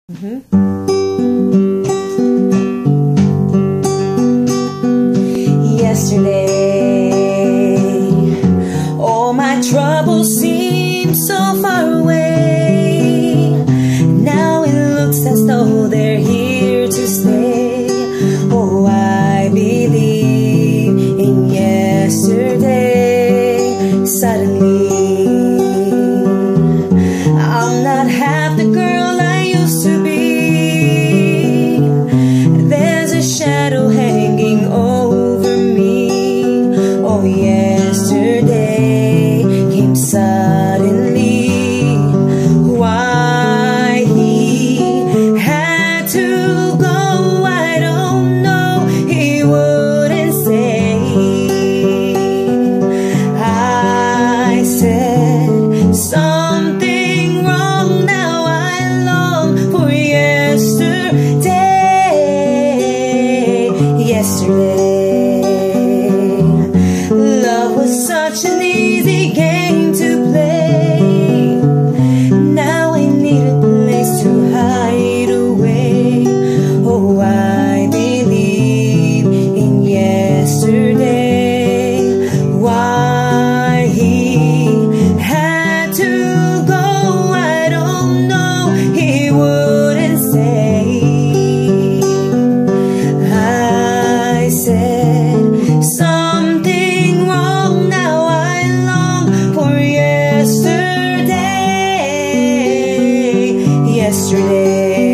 Yesterday, all my troubles seem so far away. Now it looks as though they're here to stay. Oh, I believe in yesterday. Suddenly, I'm not half the girl I used to be. There's a shadow hanging over me. Oh, yesterday came suddenly. Why he had to go, I don't know. He wouldn't say. I said something wrong. Now I long for yesterday. Yesterday, love was such an easy game to play. Now I need a place to hide away. Oh, I believe in yesterday. Why he had to go, I don't know. He wouldn't say. I said something wrong. Now I long for yesterday. Yesterday.